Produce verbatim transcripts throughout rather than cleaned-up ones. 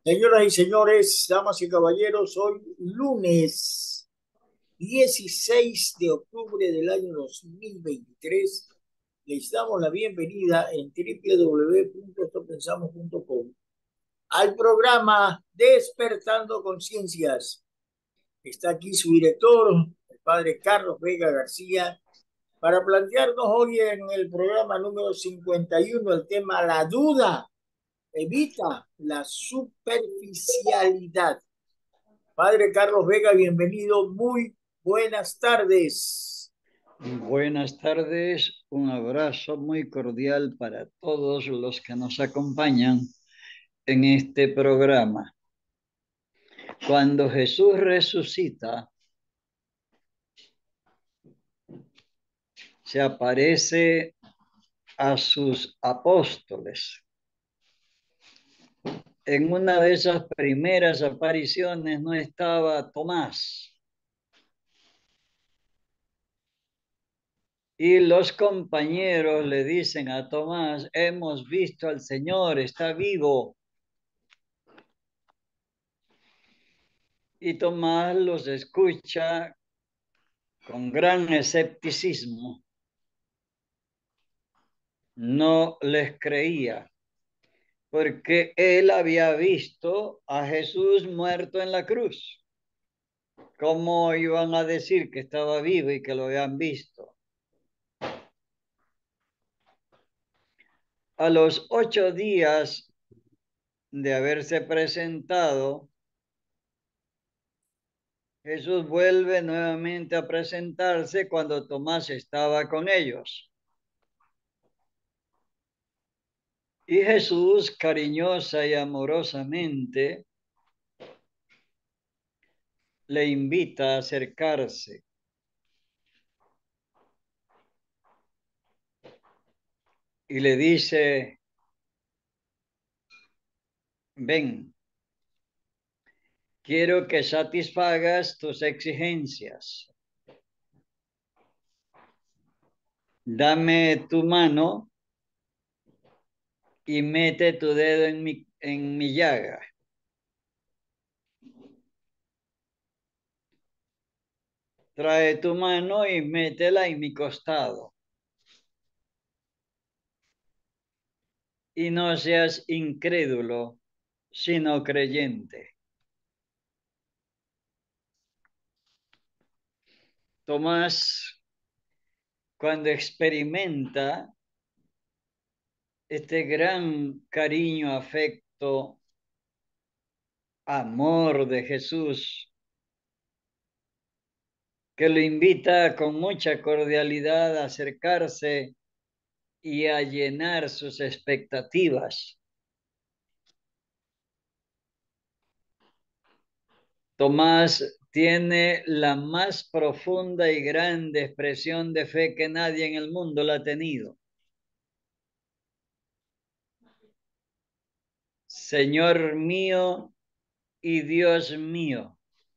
Señoras y señores, damas y caballeros, hoy lunes dieciséis de octubre del año dos mil veintitrés, les damos la bienvenida en w w w punto esto pensamos punto com al programa Despertando Conciencias. Está aquí su director, el padre Carlos Vega García, para plantearnos hoy en el programa número cincuenta y uno el tema La duda evita la superficialidad. Padre Carlos Vega, bienvenido. Muy buenas tardes. Buenas tardes, un abrazo muy cordial para todos los que nos acompañan en este programa. Cuando Jesús resucita, se aparece a sus apóstoles. En una de esas primeras apariciones no estaba Tomás. Y los compañeros le dicen a Tomás: hemos visto al Señor, está vivo. Y Tomás los escucha con gran escepticismo. No les creía, porque él había visto a Jesús muerto en la cruz. ¿Cómo iban a decir que estaba vivo y que lo habían visto? A los ocho días de haberse presentado, Jesús vuelve nuevamente a presentarse cuando Tomás estaba con ellos. Y Jesús, cariñosa y amorosamente, le invita a acercarse y le dice: ven, quiero que satisfagas tus exigencias. Dame tu mano y mete tu dedo en mi, en mi llaga. Trae tu mano y métela en mi costado. Y no seas incrédulo, sino creyente. Tomás, cuando experimenta este gran cariño, afecto, amor de Jesús, que lo invita con mucha cordialidad a acercarse y a llenar sus expectativas. Tomás tiene la más profunda y grande expresión de fe que nadie en el mundo la ha tenido. Señor mío y Dios mío.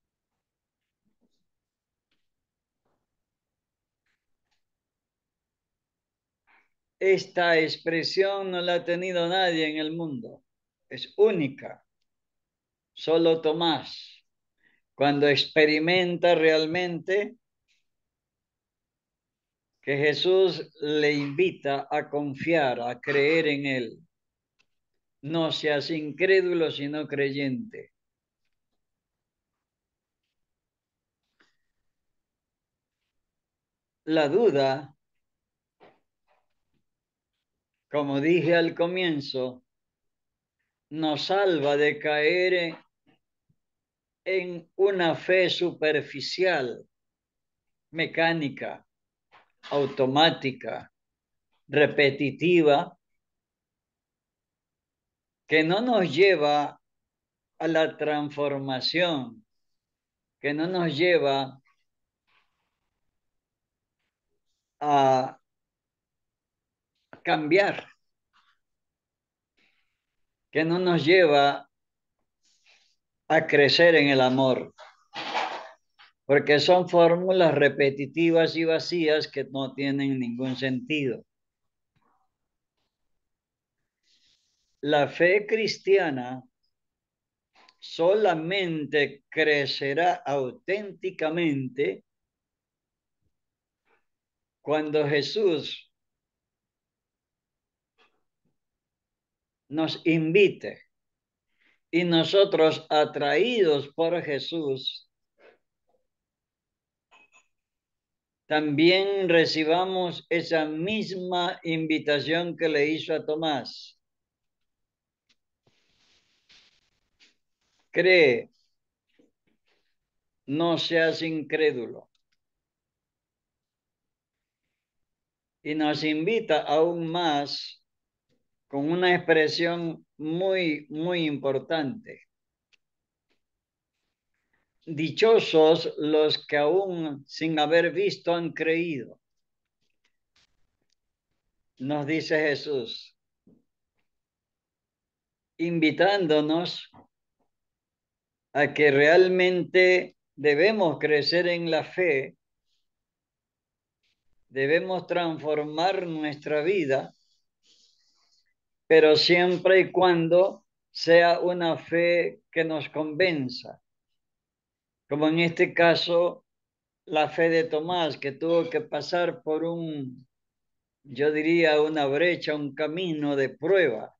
Esta expresión no la ha tenido nadie en el mundo. Es única. Solo Tomás, cuando experimenta realmente que Jesús le invita a confiar, a creer en él. No seas incrédulo, sino creyente. La duda, como dije al comienzo, nos salva de caer en una fe superficial, mecánica, automática, repetitiva, que no nos lleva a la transformación, que no nos lleva a cambiar, que no nos lleva a crecer en el amor, porque son fórmulas repetitivas y vacías que no tienen ningún sentido. La fe cristiana solamente crecerá auténticamente cuando Jesús nos invite y nosotros, atraídos por Jesús, también recibamos esa misma invitación que le hizo a Tomás. Cree, no seas incrédulo. Y nos invita aún más con una expresión muy, muy importante. Dichosos los que aún sin haber visto han creído. Nos dice Jesús, invitándonos a que realmente debemos crecer en la fe, debemos transformar nuestra vida, pero siempre y cuando sea una fe que nos convenza. Como en este caso, la fe de Tomás, que tuvo que pasar por un, yo diría, una brecha, un camino de prueba.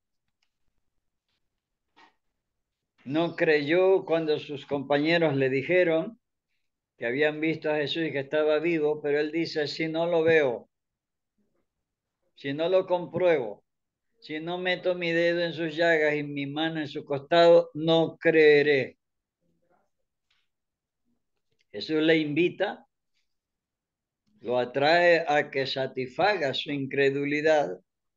No creyó cuando sus compañeros le dijeron que habían visto a Jesús y que estaba vivo, pero él dice, si no lo veo, si no lo compruebo, si no meto mi dedo en sus llagas y mi mano en su costado, no creeré. Jesús le invita, lo atrae a que satisfaga su incredulidad,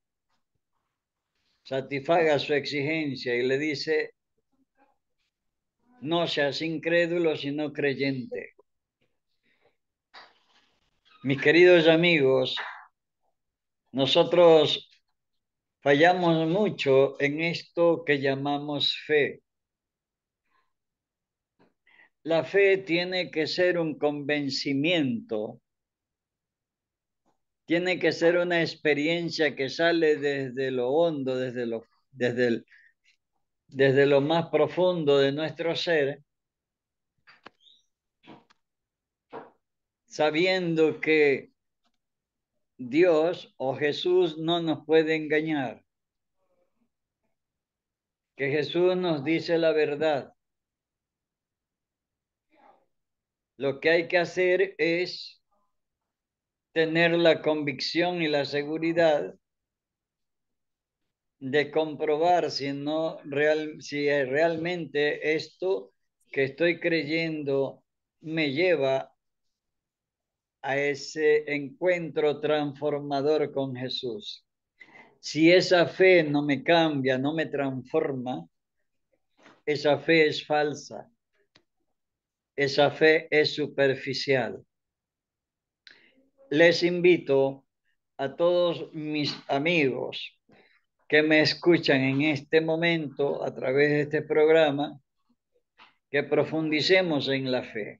satisfaga su exigencia y le dice, no seas incrédulo, sino creyente. Mis queridos amigos, nosotros fallamos mucho en esto que llamamos fe. La fe tiene que ser un convencimiento, tiene que ser una experiencia que sale desde lo hondo, desde lo, desde el, desde lo más profundo de nuestro ser, sabiendo que Dios o Jesús no nos puede engañar, que Jesús nos dice la verdad. Lo que hay que hacer es tener la convicción y la seguridad de comprobar si, no real, si realmente esto que estoy creyendo me lleva a ese encuentro transformador con Jesús. Si esa fe no me cambia, no me transforma, esa fe es falsa, esa fe es superficial. Les invito a todos mis amigos que me escuchan en este momento a través de este programa, que profundicemos en la fe.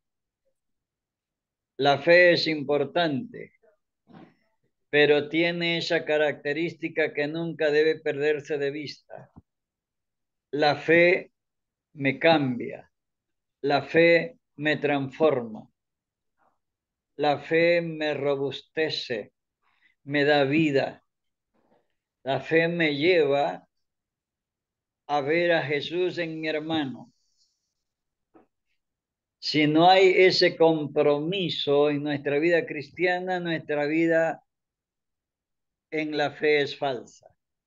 La fe es importante, pero tiene esa característica que nunca debe perderse de vista. La fe me cambia, la fe me transforma, la fe me robustece, me da vida. La fe me lleva a ver a Jesús en mi hermano. Si no hay ese compromiso en nuestra vida cristiana, nuestra vida en la fe es falsa.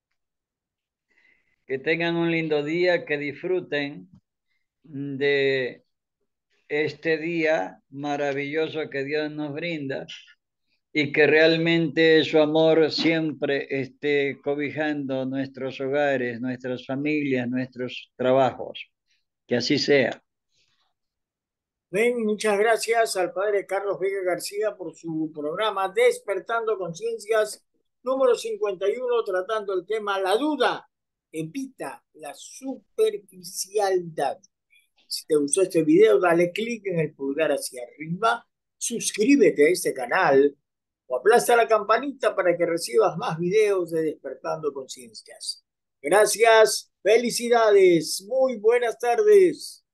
Que tengan un lindo día, que disfruten de este día maravilloso que Dios nos brinda y que realmente su amor siempre esté cobijando nuestros hogares, nuestras familias, nuestros trabajos. Que así sea. Ven, muchas gracias al padre Carlos Vega García por su programa Despertando Conciencias número cincuenta y uno, tratando el tema la duda evita la superficialidad. Si te gustó este video, dale clic en el pulgar hacia arriba, suscríbete a este canal o aplasta la campanita para que recibas más videos de Despertando Conciencias. Gracias. Felicidades, muy buenas tardes.